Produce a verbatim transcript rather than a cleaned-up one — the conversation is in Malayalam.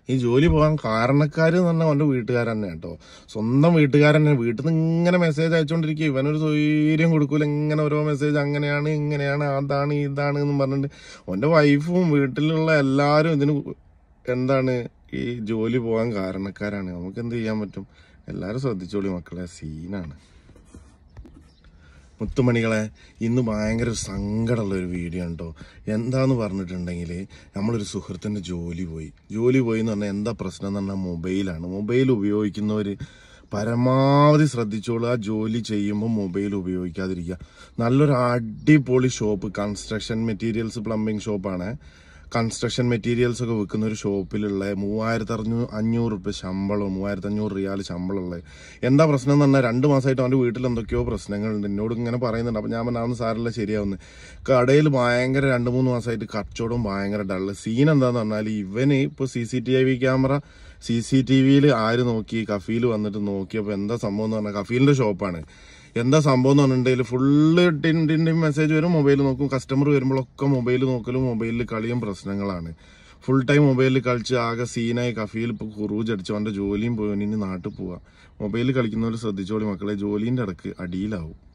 ഈ ജോലി പോകാൻ കാരണക്കാര് എന്ന് പറഞ്ഞാൽ അവന്റെ വീട്ടുകാർ തന്നെ കേട്ടോ. സ്വന്തം വീട്ടുകാരൻ തന്നെ വീട്ടിൽ നിന്ന് ഇങ്ങനെ മെസ്സേജ് അയച്ചോണ്ടിരിക്കും. ഇവനൊരു സ്വൈര്യം കൊടുക്കൂല. ഇങ്ങനെ ഓരോ മെസ്സേജ് അങ്ങനെയാണ് ഇങ്ങനെയാണ് അതാണ് ഇതാണ് എന്ന് പറഞ്ഞിട്ട് അവന്റെ വൈഫും വീട്ടിലുള്ള എല്ലാരും ഇതിന് എന്താണ് ഈ ജോലി പോകാൻ കാരണക്കാരാണ്. നമുക്ക് എന്ത് ചെയ്യാൻ പറ്റും? എല്ലാരും ശ്രദ്ധിച്ചോളി മക്കളെ, സീനാണ്. മുത്തുമണികളെ, ഇന്ന് ഭയങ്കര ഒരു സങ്കടമുള്ള ഒരു വീഡിയോ ഉണ്ടോ. എന്താന്ന് പറഞ്ഞിട്ടുണ്ടെങ്കിൽ നമ്മളൊരു സുഹൃത്തിൻ്റെ ജോലി പോയി ജോലി പോയി എന്ന് പറഞ്ഞാൽ എന്താ പ്രശ്നം എന്ന് പറഞ്ഞാൽ മൊബൈലാണ്. മൊബൈൽ ഉപയോഗിക്കുന്നവർ പരമാവധി ശ്രദ്ധിച്ചോളൂ. ആ ജോലി ചെയ്യുമ്പോൾ മൊബൈൽ ഉപയോഗിക്കാതിരിക്കുക. നല്ലൊരു അടിപൊളി ഷോപ്പ്, കൺസ്ട്രക്ഷൻ മെറ്റീരിയൽസ് പ്ലംബിംഗ് ഷോപ്പാണ്. കൺസ്ട്രക്ഷൻ മെറ്റീരിയൽസ് ഒക്കെ വിൽക്കുന്ന ഒരു ഷോപ്പിലുള്ള മൂവായിരത്തി അഞ്ഞൂറ് അഞ്ഞൂറ് റുപ്യ ശമ്പളം, മൂവായിരത്തി അഞ്ഞൂറ് റിയാൽ ശമ്പളമുള്ളത്. എന്താ പ്രശ്നം എന്ന് പറഞ്ഞാൽ രണ്ട് മാസമായിട്ട് അവൻ്റെ വീട്ടിൽ എന്തൊക്കെയോ പ്രശ്നങ്ങളുണ്ട്. എന്നോട് ഇങ്ങനെ പറയുന്നുണ്ട്. അപ്പം ഞാൻ പറഞ്ഞാൽ സാരല്ല ശരിയാവുന്നത്. കടയിൽ ഭയങ്കര രണ്ട് മൂന്ന് മാസമായിട്ട് കച്ചവടവും ഭയങ്കര ഡള്ള്. സീൻ എന്താന്ന് പറഞ്ഞാൽ ഇവന് ഇപ്പോൾ C C T V camera C C T വിയിൽ ആര് നോക്കി, കഫീൽ വന്നിട്ട് നോക്കിയപ്പോൾ എന്താ സംഭവം എന്ന് പറഞ്ഞാൽ കഫീലിൻ്റെ ഷോപ്പാണ്. എന്താ സംഭവം എന്ന് പറഞ്ഞിട്ടുണ്ടെങ്കിൽ ഫുള്ള് ടിൻ്റെ മെസ്സേജ് വരും, മൊബൈൽ നോക്കും. കസ്റ്റമർ വരുമ്പോഴൊക്കെ മൊബൈൽ നോക്കലും മൊബൈലിൽ കളിയും പ്രശ്നങ്ങളാണ്. ഫുൾ ടൈം മൊബൈലിൽ കളിച്ച് ആകെ സീനായി. കഫീൽ ഇപ്പോൾ കുറൂജ് അടിച്ചു. അവൻ്റെ ജോലിയും പോയി. ഇനി നാട്ടിൽ പോവാം. മൊബൈലിൽ കളിക്കുന്നവർ ശ്രദ്ധിച്ചോളി മക്കളെ, ജോലിൻ്റെ ഇടക്ക് അടിയിലാവും.